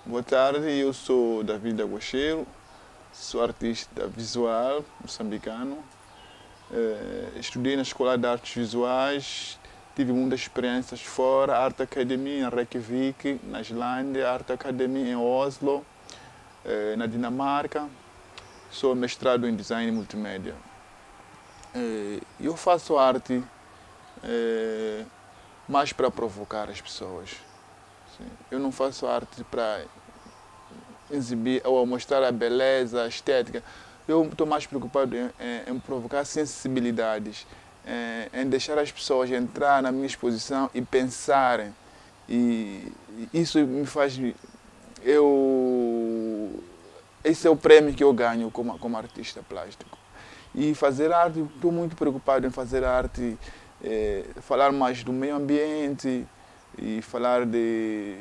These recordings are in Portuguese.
Boa tarde, eu sou David Aguacheiro, sou artista visual moçambicano. Estudei na Escola de Artes Visuais, tive muitas experiências fora, Art Academy em Reykjavik, na Islândia, Art Academy em Oslo, na Dinamarca. Sou mestrado em Design Multimédia. Eu faço arte mais para provocar as pessoas. Eu não faço arte para exibir ou mostrar a beleza, a estética. Eu estou mais preocupado em provocar sensibilidades, em deixar as pessoas entrar na minha exposição e pensarem. E isso me faz... Esse é o prêmio que eu ganho como artista plástico. E fazer arte, estou muito preocupado em fazer arte, falar mais do meio ambiente e falar de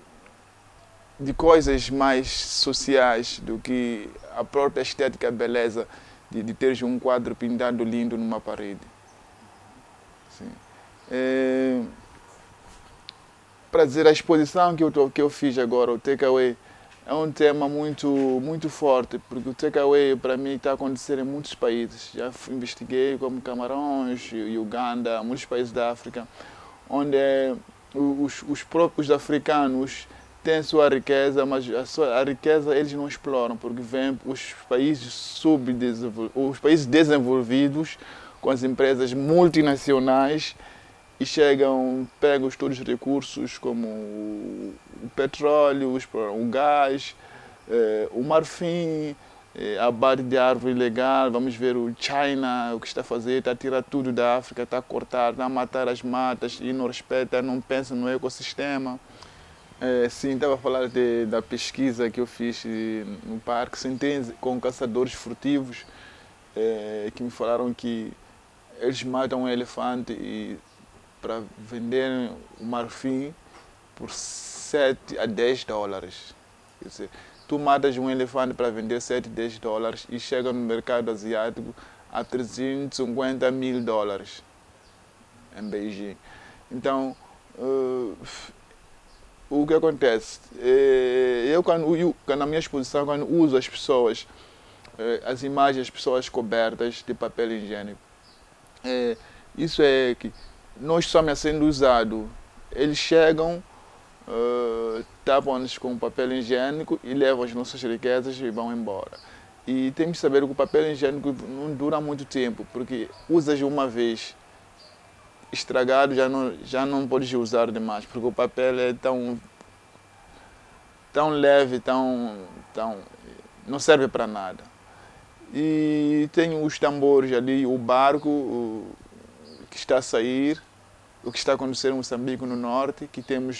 coisas mais sociais do que a própria estética, a beleza de teres um quadro pintado lindo numa parede. Para dizer, a exposição que eu fiz agora, o Takeaway, é um tema muito forte, porque o takeaway para mim está acontecendo em muitos países. Já investiguei como Camarões, Uganda, muitos países da África, onde os próprios africanos têm sua riqueza, mas a riqueza eles não exploram, porque vêm os países os países desenvolvidos com as empresas multinacionais e chegam, pegam todos os recursos como o petróleo, o gás, o marfim, a abate de árvore ilegal. Vamos ver o China, o que está a fazer, está a tirar tudo da África, está a cortar, está a matar as matas e não respeita, não pensa no ecossistema. Sim, estava a falar da pesquisa que eu fiz no parque, com caçadores furtivos, que me falaram que eles matam um elefante para vender o marfim por 7 a 10 dólares. Quer dizer, tu matas um elefante para vender 7 a 10 dólares e chega no mercado asiático a 350 mil dólares em Beijing. Então, o que acontece? Na minha exposição, quando uso as pessoas, as imagens das pessoas cobertas de papel higiênico, isso é que nós estamos sendo usado. Eles chegam, tapam-nos com papel higiênico e levam as nossas riquezas e vão embora. E temos que saber que o papel higiênico não dura muito tempo, porque usas uma vez, estragado já não podes usar demais, porque o papel é tão leve, não serve para nada. E tem os tambores ali, o barco que está a sair, o que está a acontecer em Moçambique no norte, que temos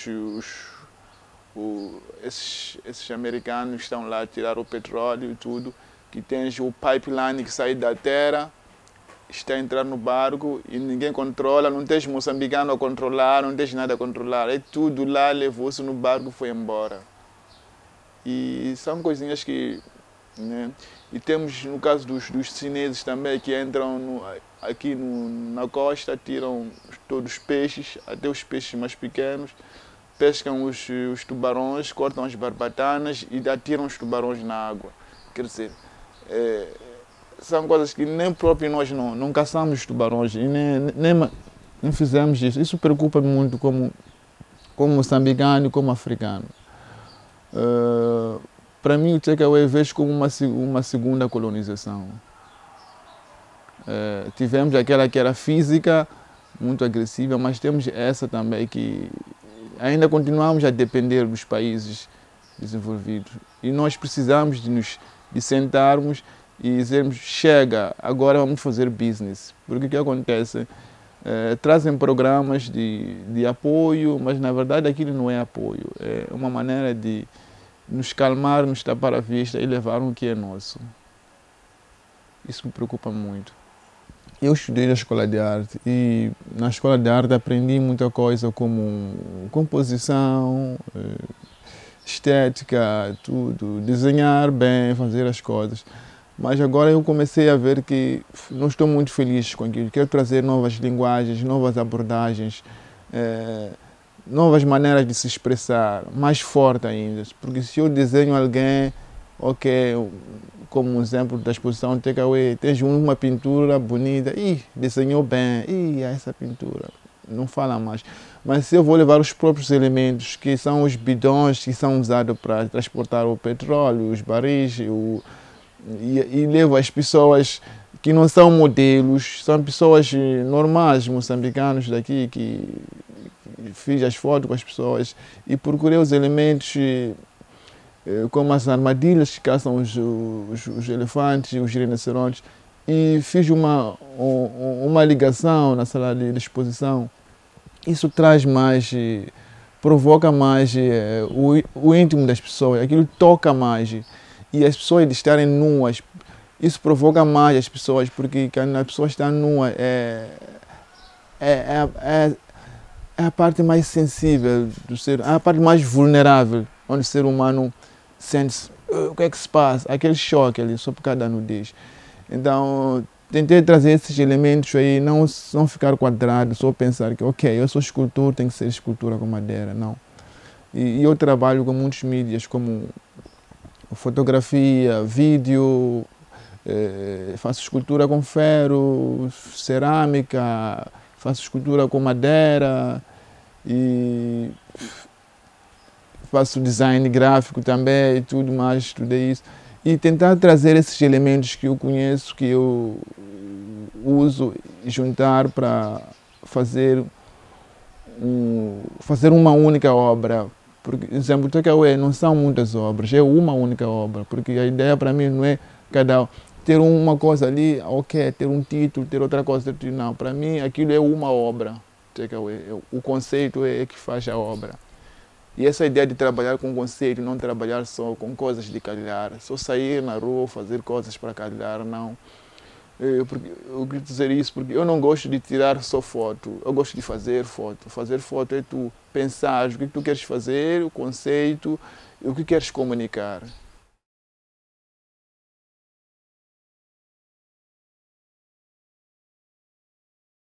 esses americanos que estão lá a tirar o petróleo e tudo, que tens o pipeline que sai da terra, está a entrar no barco e ninguém controla, não tens moçambicano a controlar, não tens nada a controlar, é tudo lá, levou-se no barco e foi embora. E são coisinhas que... né? E temos, no caso dos chineses também, que entram aqui na costa, tiram todos os peixes, até os peixes mais pequenos, pescam os tubarões, cortam as barbatanas e atiram os tubarões na água. Quer dizer, são coisas que nem próprio nós não caçamos os tubarões e nem fizemos isso. Isso preocupa-me muito como moçambicano e como africano. Para mim, o takeaway vejo como uma segunda colonização. Tivemos aquela que era física, muito agressiva, mas temos essa também que ainda continuamos a depender dos países desenvolvidos. E nós precisamos de sentarmos e dizermos, chega, agora vamos fazer business. Porque o que acontece? Trazem programas de apoio, mas na verdade aquilo não é apoio. É uma maneira de nos calmar, nos tapar a vista e levar o que é nosso. Isso me preocupa muito. Eu estudei na escola de arte e na escola de arte aprendi muita coisa como composição, estética, tudo, desenhar bem, fazer as coisas. Mas agora eu comecei a ver que não estou muito feliz com aquilo. Quero trazer novas linguagens, novas abordagens, novas maneiras de se expressar, mais forte ainda. Porque se eu desenho alguém, ok, como um exemplo da exposição Takeaway, tens uma pintura bonita, desenhou bem, essa pintura, não fala mais. Mas se eu vou levar os próprios elementos, que são os bidões que são usados para transportar o petróleo, os baris, e levo as pessoas que não são modelos, são pessoas normais, moçambicanos daqui, que fiz as fotos com as pessoas e procurei os elementos como as armadilhas que caçam os elefantes, os rinocerontes, e fiz uma ligação na sala de exposição. Isso traz mais, provoca mais o íntimo das pessoas, aquilo toca mais. E as pessoas estarem nuas, isso provoca mais as pessoas, porque quando a pessoa está nua é a parte mais sensível do ser, é a parte mais vulnerável, onde o ser humano sente o que é que se passa, aquele choque ali, só por causa da nudez. Então, tentei trazer esses elementos aí, não ficar quadrado, só pensar que, ok, eu sou escultor, tem que ser escultura com madeira, não. E eu trabalho com muitos mídias, como fotografia, vídeo, faço escultura com ferro, cerâmica, faço escultura com madeira e faço design gráfico também e tudo mais, estudei isso. E tentar trazer esses elementos que eu conheço, que eu uso e juntar para fazer uma única obra. Por exemplo, Takeaway não são muitas obras, é uma única obra, porque a ideia para mim não é ter uma coisa ali, ok, ter um título, ter outra coisa, não. Para mim aquilo é uma obra, Takeaway. O conceito é que faz a obra. E essa ideia de trabalhar com conceito, não trabalhar só com coisas de calhar, só sair na rua, fazer coisas para calhar, não. Eu quero dizer isso porque eu não gosto de tirar só foto, eu gosto de fazer foto. Fazer foto é tu pensar o que tu queres fazer, o conceito, o que queres comunicar.